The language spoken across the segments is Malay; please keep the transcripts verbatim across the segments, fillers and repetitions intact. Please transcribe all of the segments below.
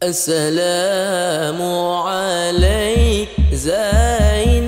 السلام عليك زين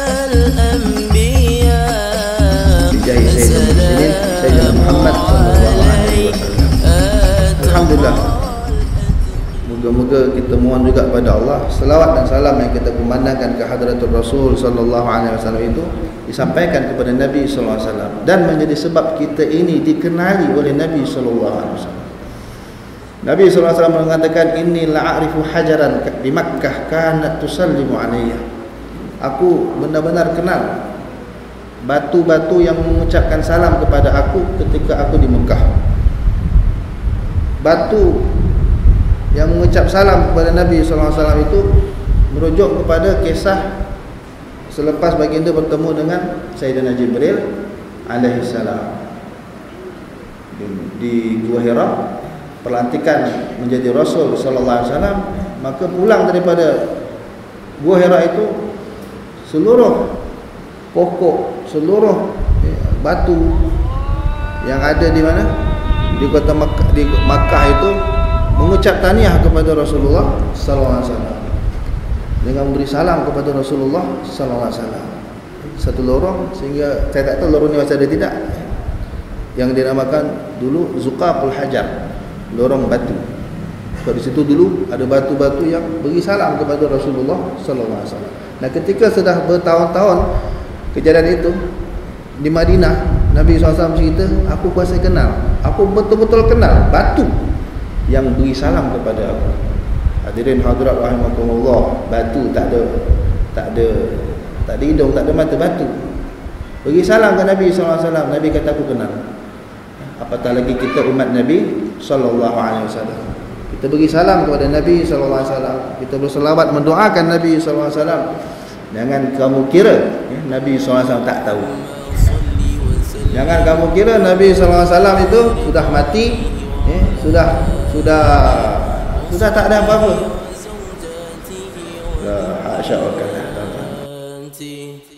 الأنبياء Sayyidina Muhammad sallallahu alaihi wasallam. Alhamdulillah. Moga-moga kita mohon juga kepada Allah selawat dan salam yang kita kumandangkan ke hadratul Rasul sallallahu alaihi wasallam itu disampaikan kepada Nabi sallallahu alaihi wasallam dan menjadi sebab kita ini dikenali oleh Nabi sallallahu alaihi wasallam. Nabi sallallahu alaihi wasallam mengatakan, inni la'arifu hajaran di Makkah kanat tusallimu alayya. Aku benar-benar kenal batu-batu yang mengucapkan salam kepada aku ketika aku di Mekah. Batu yang mengucap salam kepada Nabi sallallahu alaihi wasallam itu merujuk kepada kisah selepas baginda bertemu dengan Sayyidina Jibril alaihi salam di, di Gua Hira, pelantikan menjadi Rasul sallallahu alaihi wasallam. Maka pulang daripada Gua Hira itu, seluruh pokok, seluruh eh, batu yang ada di mana, di kota Makkah, di Makkah itu mengucap tahniah kepada Rasulullah sallallahu alaihi wasallam dengan memberi salam kepada Rasulullah sallallahu alaihi wasallam. Satu lorong, sehingga saya tak tahu lorong ni masih ada tidak, yang dinamakan dulu Zuqaqul Hajar, lorong batu. Sebab di situ dulu ada batu-batu yang beri salam kepada Rasulullah sallallahu alaihi wasallam. Nah, ketika sudah bertahun-tahun kejadian itu di Madinah, Nabi sallallahu alaihi wasallam cerita, aku kuasa kenal, aku betul-betul kenal batu yang beri salam kepada aku. Hadirin hadirat rahimakumullah, batu tak ada tak ada tak ada hidung, tak ada mata, batu beri salam ke Nabi sallallahu alaihi wasallam. Nabi kata aku kenal. Apatah lagi kita umat Nabi sallallahu alaihi wasallam. Kita beri salam kepada Nabi sallallahu alaihi wasallam, kita berselawat mendoakan Nabi sallallahu alaihi wasallam. Jangan kamu kira ya, Nabi sallallahu alaihi wasallam tak tahu. Jangan kamu kira Nabi sallallahu alaihi wasallam itu sudah mati, ya, sudah sudah sudah tak ada apa-apa. La hasya wa kalla.